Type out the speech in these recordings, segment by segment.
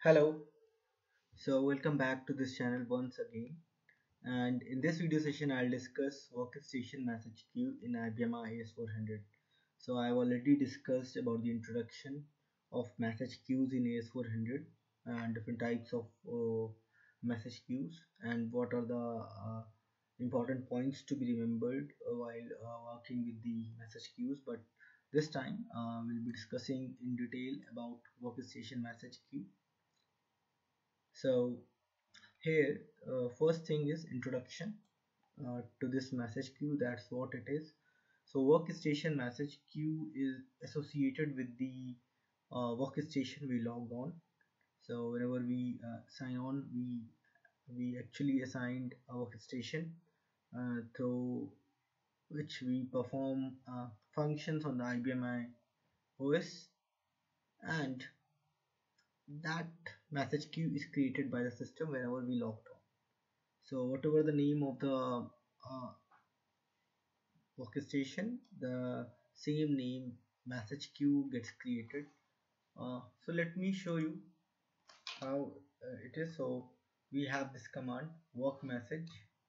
Hello, so welcome back to this channel once again, and in this video session I'll discuss Workstation Message Queue in IBM AS400. So I've already discussed about the introduction of message queues in AS400 and different types of message queues and what are the important points to be remembered while working with the message queues. But this time we'll be discussing in detail about Workstation Message Queue. So here first thing is introduction to this message queue. That's what it is. So Workstation Message Queue is associated with the workstation we logged on. So whenever we sign on, we actually assigned a workstation through which we perform functions on the IBM OS, and that message queue is created by the system whenever we logged on. So whatever the name of the workstation, the same name message queue gets created. So let me show you how it is. So we have this command work message.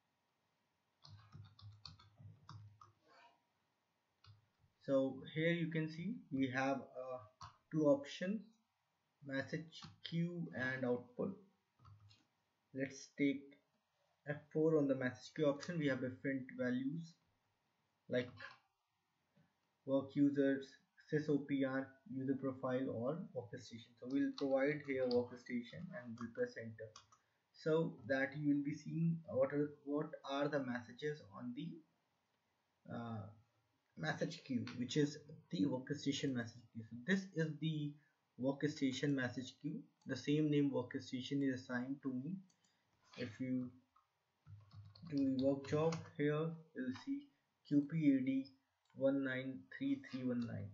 So here you can see we have two options, message queue and output. Let's take F4 on the message queue option. We have different values like work users, sysopr, user profile, or workstation. So we'll provide here workstation and we'll press enter, so that you will be seeing what are the messages on the uh, message queue, which is the workstation message queue. So this is the workstation message queue. The same name workstation is assigned to me. If you do the work job, here you'll see QPAD 193319.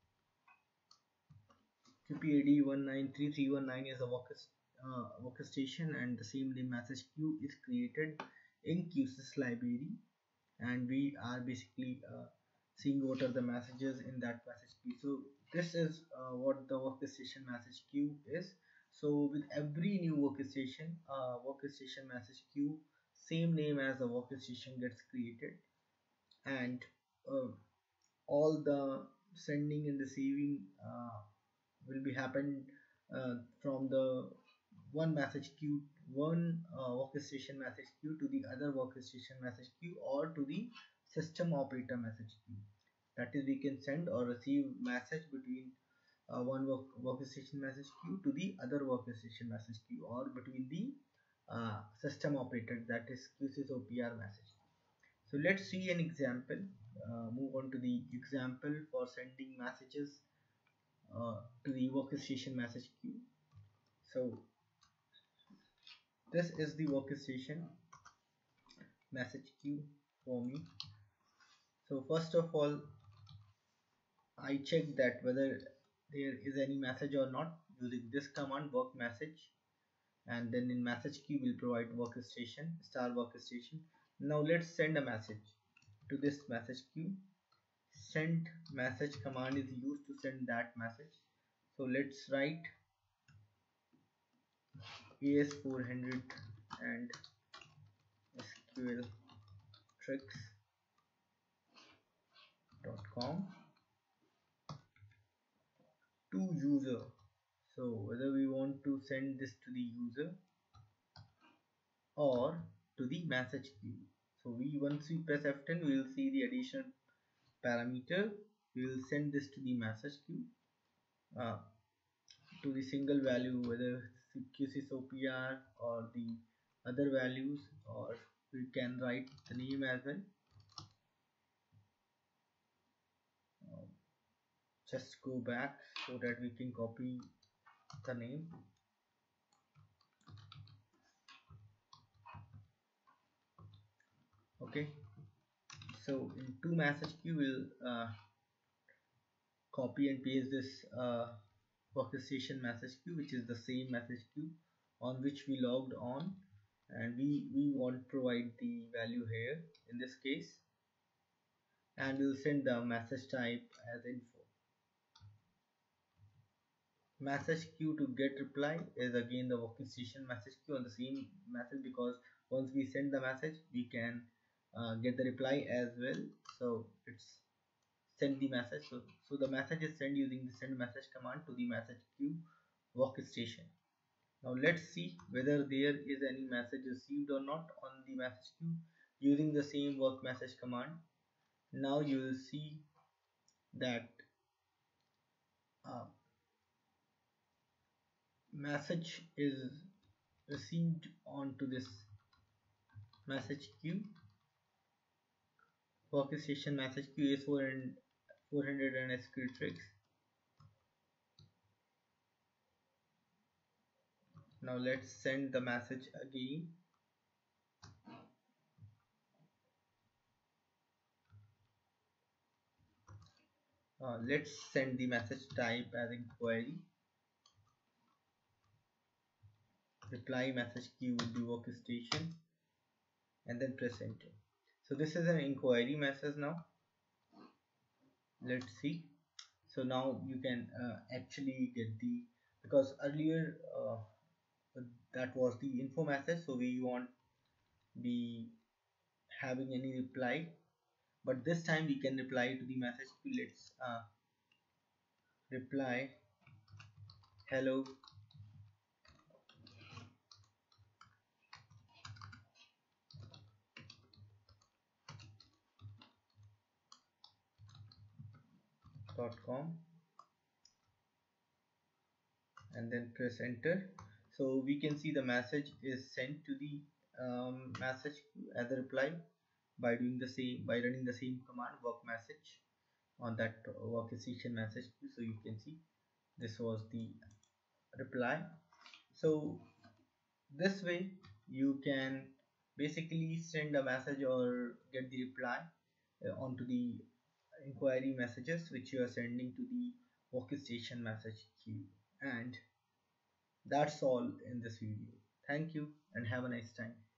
QPAD 193319 is a workstation, and the same name message queue is created in QSys library, and we are basically seeing what are the messages in that message queue. So this is what the workstation message queue is. So with every new workstation message queue, same name as the workstation gets created, and uh, all the sending and receiving will be happened from the one message queue, one workstation message queue to the other workstation message queue, or to the system operator message queue. That is, we can send or receive message between one workstation message queue to the other workstation message queue, or between the system operator, that is QSysOPR message. So let's see an example. Move on to the example for sending messages to the workstation message queue. So this is the workstation message queue for me. So first of all, I check that whether there is any message or not using this command work message, and then in message queue we'll provide workstation star workstation. Now let's send a message to this message queue. Send message command is used to send that message. So let's write AS400 and SQL tricks.com to user. So whether we want to send this to the user or to the message queue. So once we press F10, we will see the additional parameter. We will send this to the message queue uh, to the single value, whether QSysOPR or the other values, or we can write the name as well. Just go back so that we can copy the name. Okay, so in to message queue we'll copy and paste this workstation message queue, which is the same message queue on which we logged on, and we want to provide the value here in this case, and we'll send the message type as info. message queue to get reply is again the workstation message queue on the same message, because once we send the message we can get the reply as well. So it's send the message. So the message is sent using the send message command to the message queue workstation. Now let's see whether there is any message received or not on the message queue using the same work message command. Now you will see that uh, message is received onto this message queue workstation message queue AS400 and SQL tricks. Now let's send the message again. Let's send the message type as inquiry. Reply message queue will be workstation and then press enter. So this is an inquiry message now. Let's see. So now you can actually get the, because earlier that was the info message, so we won't be having any reply, but this time we can reply to the message. Let's reply hello .com and then press enter. So we can see the message is sent to the message queue as a reply by doing the same, by running the same command work message on that workstation message queue. So you can see this was the reply. So this way you can basically send a message or get the reply onto the inquiry messages which you are sending to the workstation message queue. And that's all in this video. Thank you and have a nice time.